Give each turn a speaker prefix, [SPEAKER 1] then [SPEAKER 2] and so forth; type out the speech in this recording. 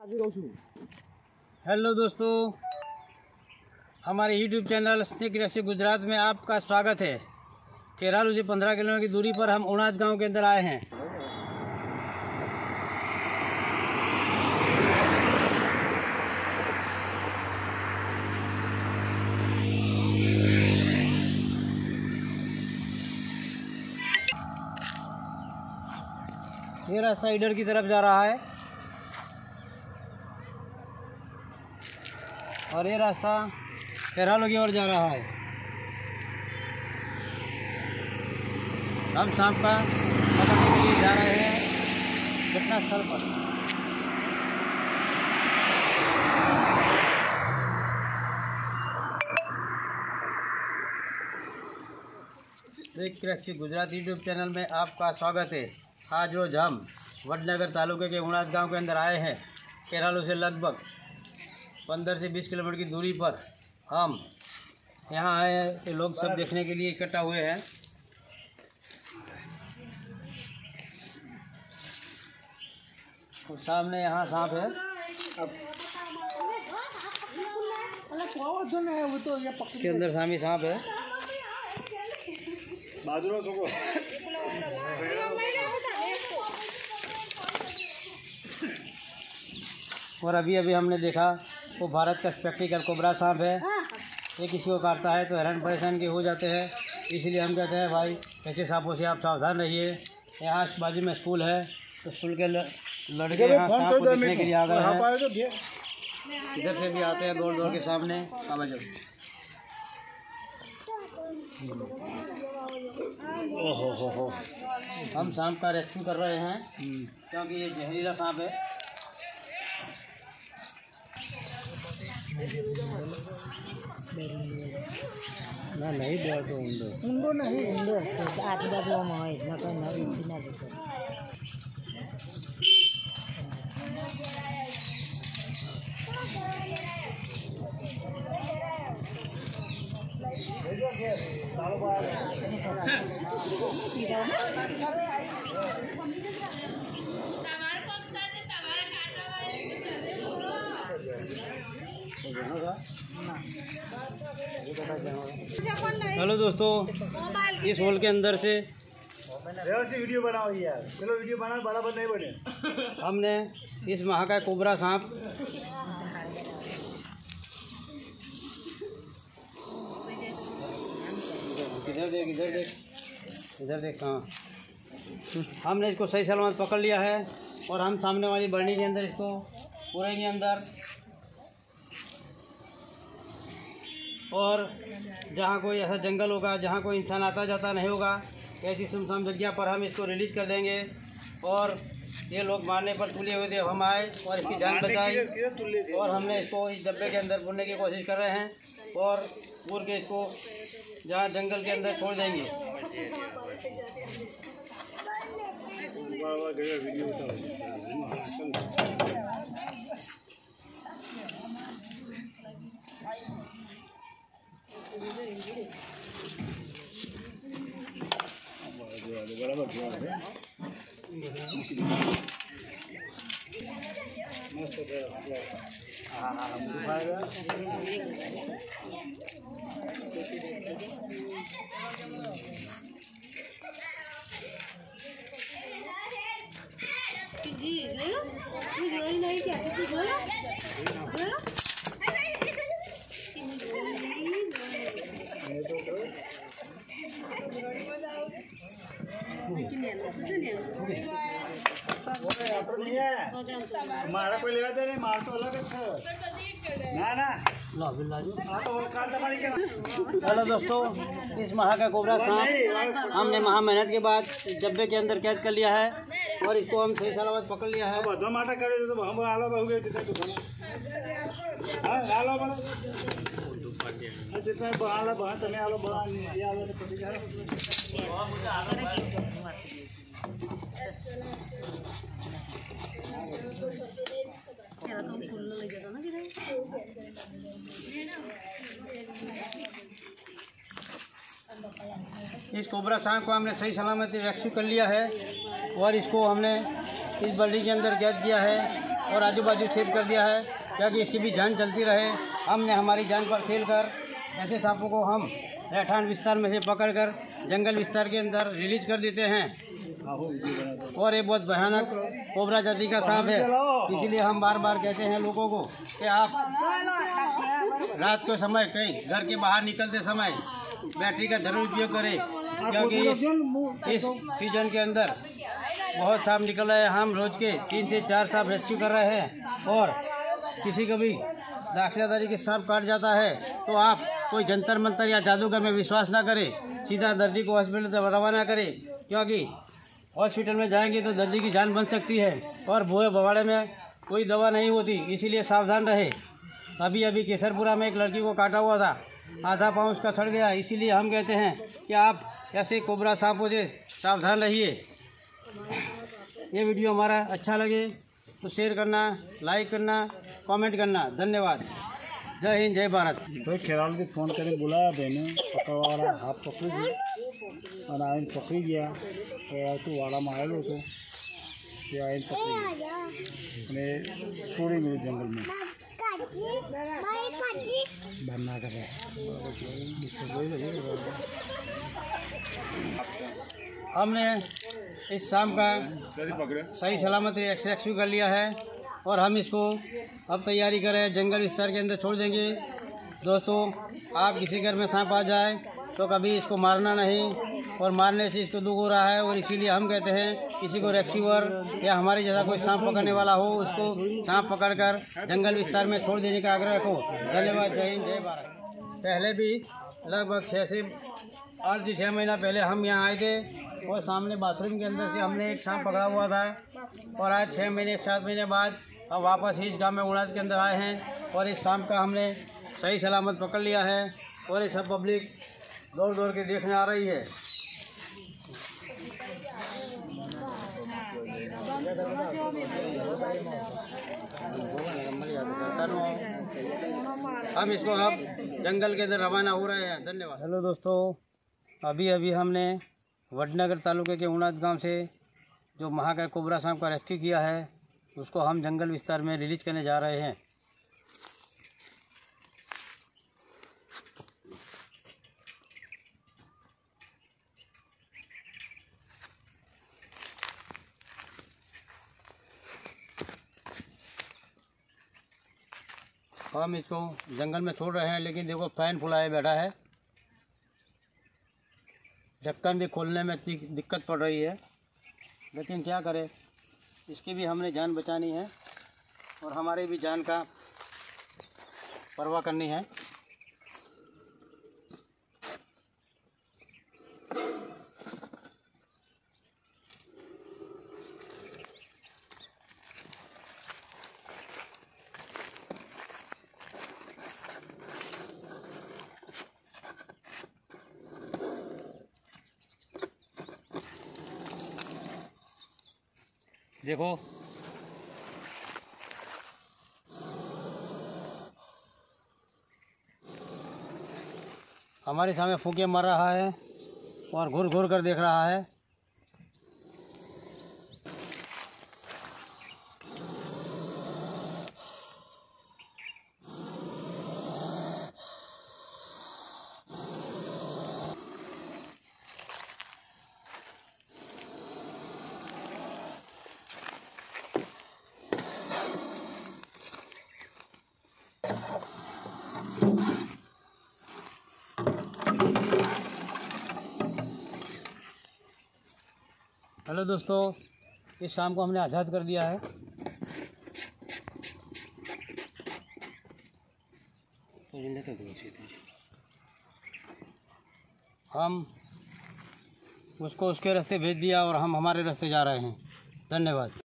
[SPEAKER 1] Hello दोस्तों, हमारे YouTube channel snake rescue Gujarat में आपका स्वागत है। केरालू से 15 किलोमीटर की दूरी पर हम उनाद गांव के अंदर आए हैं। ये रास्ता इधर की तरफ जा रहा है और ये रास्ता केरालू की ओर जा रहा है। हम शाम का पकड़ने के लिए जा रहे हैं घटना स्थल पर। Snake rescue Gujarat YouTube channel में आपका स्वागत है। आज रोज हम वडनगर तालुके के उनाद गांव के अंदर आए हैं। केरालू से लगभग 15 से 20 किलोमीटर की दूरी पर हम यहाँ आए हैं। ये लोग सब देखने के लिए इकट्ठा हुए हैं। और सामने यहाँ सांप है। इसके अंदर सामी सांप है। और अभी हमने देखा वो भारत का स्पेक्टिकल कोबरा सांप है। ये किसी को काटता है तो हैरान परेशान के हो जाते हैं। इसलिए हम कहते हैं भाई ऐसे सांपों से आप सावधान रहिए। यहाँ बाजू में स्कूल है तो स्कूल के लड़के यहाँ सांप को देखने के लिए आ गए हैं। इधर से भी आते हैं दौड़ के सामने। ओहो, हम सांप का रेस्क्यू कर रहे हैं क्योंकि ये जहरीला सांप है। नहीं तो ઊંડો नहीं ઊંડો આજુબાજુમાં હોય નકર નરી ના જશે। हेलो दोस्तों, इस होल के अंदर से
[SPEAKER 2] वीडियो बनाओ यार। चलो वीडियो बना, बराबर नहीं बने।
[SPEAKER 1] हमने इस महाकाय कोबरा सांप इधर देख कहाँ। हमने इसको सही सलामत पकड़ लिया है और हम सामने वाली बरनी के अंदर इसको पूरेंगे अंदर। और जहाँ कोई ऐसा जंगल होगा जहाँ कोई इंसान आता जाता नहीं होगा, ऐसी सुनसान जगह पर हम इसको रिलीज कर देंगे। और ये लोग मारने पर तुले हुए थे, हम आए और इसकी जान बचाई और हमने इसको इस डब्बे के अंदर भरने की कोशिश कर रहे हैं और पूर के इसको जहाँ जंगल के अंदर छोड़ देंगे।
[SPEAKER 2] मारा कोई लेवा दे नहीं, मार तो अलग है ना।
[SPEAKER 1] हेलो दोस्तों, इस महाकाय कोबरा सांप हमने महा मेहनत के बाद डब्बे के अंदर कैद कर लिया है और इसको हम सही सलामत पकड़ लिया है। इस कोबरा सांप को हमने सही सलामत रेस्क्यू कर लिया है और इसको हमने इस बल्टी के अंदर कैद किया है और आजू बाजू छेद कर दिया है, ताकि इसकी भी जान चलती रहे। हमने हमारी जान पर खेल कर ऐसे सांपों को हम रहठान विस्तार में से पकड़कर जंगल विस्तार के अंदर रिलीज कर देते हैं। और ये बहुत भयानक कोबरा जाति का सांप है, इसीलिए हम बार बार कहते हैं लोगों को कि आप रात के समय कहीं घर के बाहर निकलते समय बैटरी का जरूर उपयोग करें, क्योंकि इस सीजन के अंदर बहुत सांप निकल रहे हैं। हम रोज के 3 से 4 सांप रेस्क्यू कर रहे हैं। और किसी को भी दाखिलादारी के सांप काट जाता है तो आप कोई जंतर मंतर या जादूगर में विश्वास ना करें, सीधा दर्दी को हॉस्पिटल तक रवाना करें, क्योंकि हॉस्पिटल में जाएंगे तो दर्दी की जान बच सकती है और भूए भवाड़े में कोई दवा नहीं होती, इसीलिए सावधान रहे। अभी अभी केसरपुरा में एक लड़की को काटा हुआ था, आधा पाँव उसका सड़ गया। इसीलिए हम कहते हैं कि आप ऐसे कोबरा सांपों से सावधान रहिए। ये वीडियो हमारा अच्छा लगे तो शेयर करना, लाइक करना, कमेंट करना। धन्यवाद। जय हिंद, जय भारत।
[SPEAKER 2] तो खेराल के फोन करे बुलाया बेने पकड़वाड़ा हाथ पकड़ी गई और आइन पकड़ी गया और तो वाड़ा में आयल हो तो ये आइन पकड़ी गया छोड़ी मेरे जंगल में बनना कर
[SPEAKER 1] हमने इस शाम का सही सलामत रेस्क्यू कर लिया है और हम इसको अब तैयारी करें, जंगल विस्तार के अंदर छोड़ देंगे। दोस्तों, आप किसी घर में सांप आ जाए तो कभी इसको मारना नहीं, और मारने से इसको दुख हो रहा है। और इसीलिए हम कहते हैं किसी को रेस्क्यूअर या हमारे जैसा कोई सांप पकड़ने वाला हो, उसको सांप पकड़कर जंगल विस्तार में छोड़ देने का आग्रह रखो। धन्यवाद। जय हिंद, जय भारत। पहले भी लगभग 6 से 8 से 6 महीना पहले हम यहाँ आए थे और सामने बाथरूम के अंदर से हमने एक सांप पकड़ा हुआ था। और आज 6 महीने 7 महीने बाद हम वापस इस गांव में उड़ाद के अंदर आए हैं और इस सांप का हमने सही सलामत पकड़ लिया है। और ये सब पब्लिक दौड़ दौड़ के देखने आ रही है। हम इसको अब जंगल के अंदर रवाना हो रहे हैं। धन्यवाद। हेलो दोस्तों, अभी अभी हमने वडनगर तालुके के उड़ाद गांव से जो महाकाय कोबरा सांप का रेस्क्यू किया है, उसको हम जंगल विस्तार में रिलीज करने जा रहे हैं। हम इसको जंगल में छोड़ रहे हैं, लेकिन देखो फैन फुलाए बैठा है, ढक्कन भी खोलने में दिक्कत पड़ रही है, लेकिन क्या करें, इसकी भी हमने जान बचानी है और हमारी भी जान का परवाह करनी है। देखो, हमारे सामने फूंके मार रहा है और घूर घूर कर देख रहा है। हेलो दोस्तों, इस शाम को हमने आज़ाद कर दिया है। हम उसको उसके रास्ते भेज दिया और हम हमारे रास्ते जा रहे हैं। धन्यवाद।